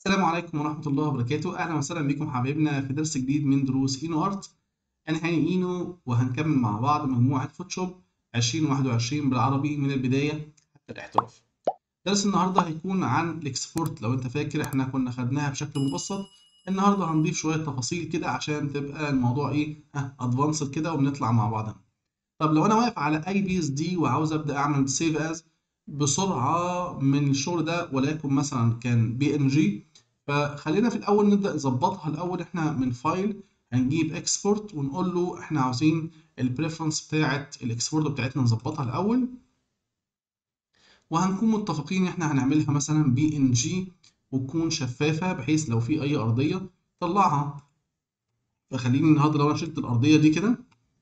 السلام عليكم ورحمة الله وبركاته، أهلا وسهلا بكم حبايبنا في درس جديد من دروس إينو أرت. أنا هاني إينو وهنكمل مع بعض مجموعة فوتوشوب 2021 بالعربي من البداية حتى الاحتراف. درس النهاردة هيكون عن الإكسبورت. لو أنت فاكر إحنا كنا خدناها بشكل مبسط، النهاردة هنضيف شوية تفاصيل كده عشان تبقى الموضوع أدفانسد كده وبنطلع مع بعض. طب لو انا واقف على اي بي اس دي وعاوز ابدا اعمل سيف از بسرعه من الشغل ده، وليكن مثلا كان بي ان جي، فخلينا في الاول نبدا نظبطها. الاول احنا من فايل هنجيب اكسبورت ونقول له احنا عاوزين البريفرنس بتاعه الاكسبورت بتاعتنا نظبطها الاول، وهنكون متفقين ان احنا هنعملها مثلا بي ان جي وتكون شفافه بحيث لو في اي ارضيه طلعها. فخليني النهارده لو انا شلت الارضيه دي كده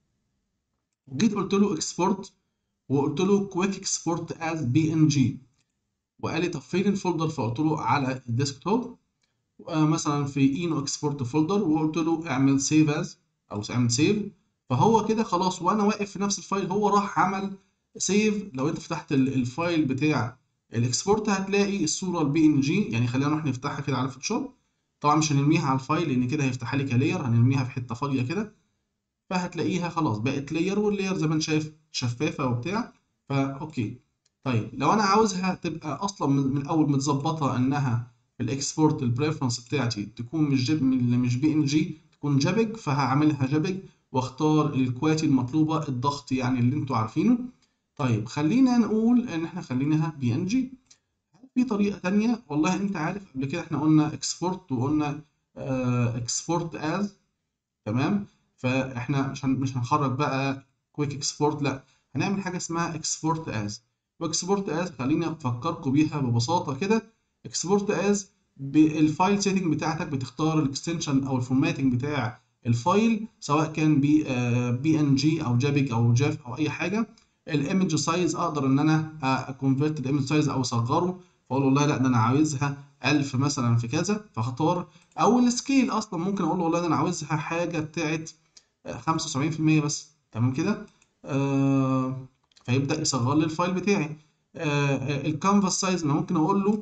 وجيت قلت له اكسبورت وقلت له كويك اكسبورت از بي ان جي، وقال لي طب فين الفولدر؟ فقلت له على الديسكتوب، مثلا في اينو اكسبورت فولدر، وقلت له اعمل سيف از او اعمل سيف. فهو كده خلاص وانا واقف في نفس الفايل هو راح عمل سيف. لو انت فتحت الفايل بتاع الاكسبورت هتلاقي الصوره البي ان جي. يعني خلينا نروح نفتحها كده على فوتوشوب. طبعا مش هنرميها على الفايل لان كده هيفتحها لي كلاير، هنرميها في حته فاضيه كده، فهتلاقيها خلاص بقت لاير، واللاير زي ما انت شايف شفافه وبتاع. فا اوكي. طيب لو انا عاوزها تبقى اصلا من الاول متظبطه انها الاكسبورت البريفرنس بتاعتي تكون مش بي ان جي، تكون جابج، فهعملها جابج واختار الكواليتي المطلوبه، الضغط يعني اللي انتوا عارفينه. طيب خلينا نقول ان احنا خليناها بي ان جي. في طريقه تانية، والله انت عارف قبل كده احنا قلنا اكسبورت وقلنا اكسبورت از، تمام. فاحنا مش هنخرج بقى كويك اكسبورت، لا، هنعمل حاجه اسمها اكسبورت از. واكسبورت از خليني افكركم بيها ببساطه كده. اكسبورت از بالفايل سيتنج بتاعتك بتختار الاكستنشن او الفورماتنج بتاع الفايل، سواء كان بي ان جي او جابيج او جاف او اي حاجه. الايمج سايز اقدر ان انا اكونفرت الايمج سايز او اصغره، فاقول والله لا ده انا عاوزها 1000 مثلا في كذا، فاختار. او السكيل اصلا ممكن اقول له والله ده انا عاوزها حاجه بتاعت 75% بس، تمام كده. آه فيبدا يصغر لي الفايل بتاعي. الكانفاس سايز انا ممكن اقول له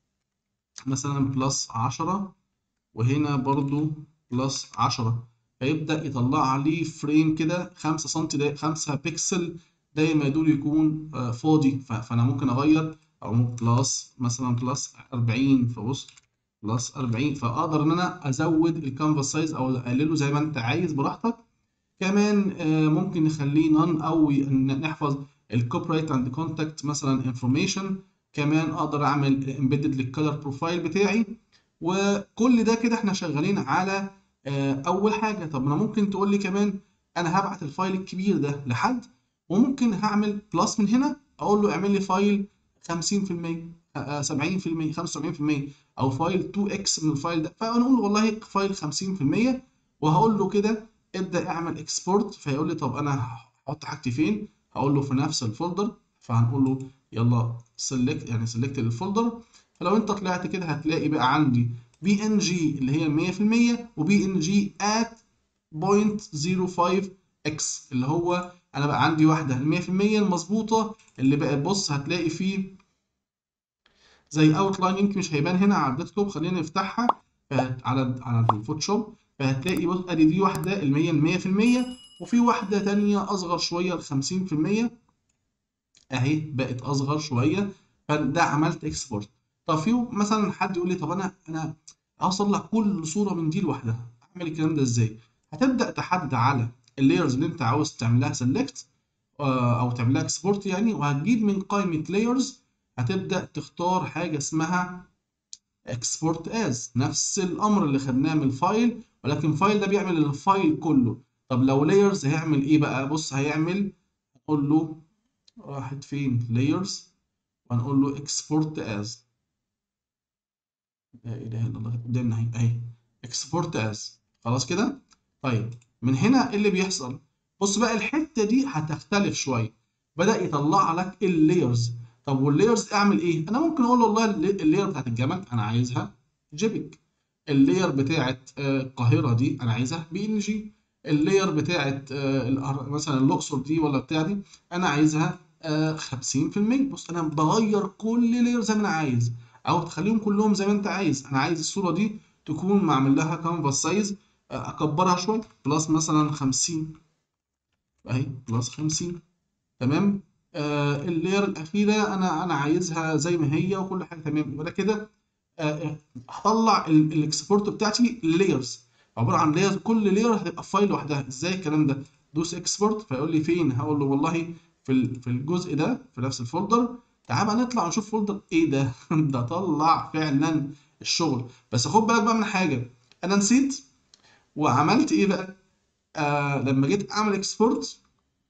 مثلا بلس 10، وهنا برضو بلس 10، فيبدا يطلع لي فريم كده 5 سم، 5 بكسل دايما دول يكون فاضي. فانا ممكن اغير او بلس مثلا بلس 40. فبص بلس 40، فاقدر ان انا ازود الكانفاس سايز او اقلله زي ما انت عايز براحتك. كمان ممكن نخليه نون او نحفظ الكوبي رايت اند كونتاكت مثلا انفورميشن. كمان اقدر اعمل امبيدد للكالر بروفايل بتاعي. وكل ده كده احنا شغالين على اول حاجه. طب انا ممكن تقول لي كمان انا هبعت الفايل الكبير ده لحد، وممكن هعمل بلس من هنا اقول له اعمل لي فايل 50%، 70%، 75%، او فايل 2 اكس من الفايل ده. فنقول والله فايل 50%، وهقول له كده ابدا اعمل اكسبورت. فيقول لي طب انا هحط حاجتي فين؟ هقول له في نفس الفولدر. فهنقول له يلا سيلكت، يعني سيلكت الفولدر. فلو انت طلعت كده هتلاقي بقى عندي بي ان جي اللي هي 100%، وبي ان جي ات 0.05 اكس، اللي هو انا بقى عندي واحده ال 100% المظبوطه اللي بقى. بص هتلاقي فيه زي اوت لاين، يمكن مش هيبان هنا على الديسكتوب، خلينا نفتحها. على الفوتوشوب، فهتلاقي بص ادي دي واحده اللي هي ال 100%، وفي واحده تانية اصغر شويه ال 50%، اهي بقت اصغر شويه. فده عملت اكسبورت. طب في مثلا حد يقول لي طب انا عاوز اطلع كل صوره من دي لوحدها، اعمل الكلام ده ازاي؟ هتبدا تحدد على اللايرز اللي انت عاوز تعمل لها سيلكت او تعمل لها اكسبورت يعني، وهتجيب من قائمه لايرز هتبدا تختار حاجه اسمها اكسبورت از، نفس الامر اللي خدناه من الفايل، ولكن الفايل ده بيعمل الفايل كله. طب لو لايرز هيعمل ايه بقى؟ بص هيعمل، نقول له راحت فين layers، وهنقول له export as. لا اله الا الله، قدامنا اهي export as. خلاص كده. طيب من هنا ايه اللي بيحصل؟ بص بقى الحته دي هتختلف شويه، بدأ يطلع لك اللايرز. طب واللايرز اعمل ايه؟ انا ممكن اقول له والله اللاير بتاعت الجمل انا عايزها جيبك، اللاير بتاعت القاهره دي انا عايزها بي ان جي، اللاير بتاعت مثلا الاقصر دي ولا بتاع دي انا عايزها 50%. بص انا بغير كل لاير زي ما انا عايز. او تخليهم كلهم زي ما انت عايز. انا عايز الصوره دي تكون معمل لها كانفاس سايز، اكبرها شويه بلس مثلا 50 اهي، بلس 50. تمام. اللاير الاخيره انا عايزها زي ما هي وكل حاجه تمام. يبقى أنا كده هطلع الاكسبورت بتاعتي لايرز، عباره عن لايرز، كل لاير هتبقى فايل لوحدها. ازاي الكلام ده؟ دوس اكسبورت، فيقول لي فين، هقول له والله في الجزء ده في نفس الفولدر. تعال بقى نطلع نشوف فولدر ايه ده. ده طلع فعلا الشغل. بس خد بالك بقى من حاجه، انا نسيت وعملت ايه بقى. لما جيت اعمل اكسبورت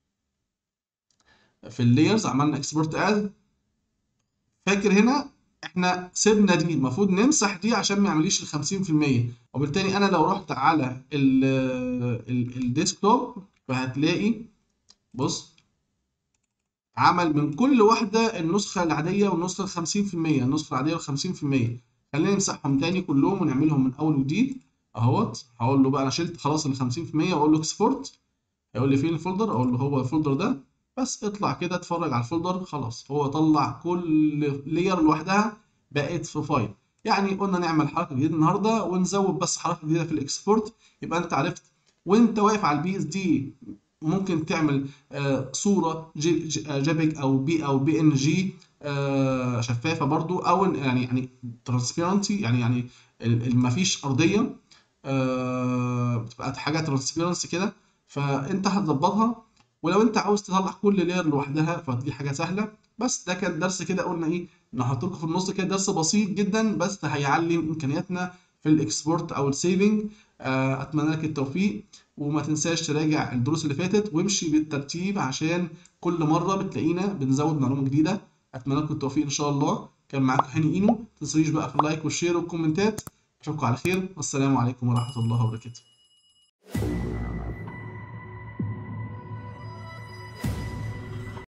في اللايرز، عملنا اكسبورت از، فاكر هنا احنا سيبنا دي، المفروض نمسح دي عشان ما يعمليش ال 50%. وبالتالي انا لو رحت على الديسكتوب فهتلاقي، بص، عمل من كل واحدة النسخة العادية والنسخة ال 50%، النسخة العادية وال 50%. خلينا نمسحهم تاني كلهم ونعملهم من أول وجديد أهوت. هقول له بقى أنا شلت خلاص ال 50% وأقول له اكسبورت. هيقول لي فين الفولدر، أقول له هو الفولدر ده. بس اطلع كده اتفرج على الفولدر، خلاص هو طلع كل لير لوحدها بقت في فايل. يعني قلنا نعمل حركة جديدة النهاردة ونزود بس حركة جديدة في الاكسبورت. يبقى أنت عرفت وأنت واقف على البي اس دي ممكن تعمل صورة جيبج او بي ان جي شفافة برضو، او يعني ترانسبيرنسي، يعني مفيش ارضية، بتبقى حاجة ترانسبيرنسي كده. فانت هتظبطها. ولو انت عاوز تطلع كل لير لوحدها فدي حاجة سهلة. بس ده كان درس كده، قلنا ايه، نحط لكم في النص كده درس بسيط جدا بس هيعلم امكانياتنا في الاكسبورت او السيفنج. اتمنى لك التوفيق، وما تنساش تراجع الدروس اللي فاتت وامشي بالترتيب عشان كل مرة بتلاقينا بنزود معلومة جديدة. اتمنى لكم التوفيق ان شاء الله. كان معاكم هاني اينو، ما تنسوش بقى في اللايك والشير والكومنتات. اشوفكم على خير، والسلام عليكم ورحمة الله وبركاته.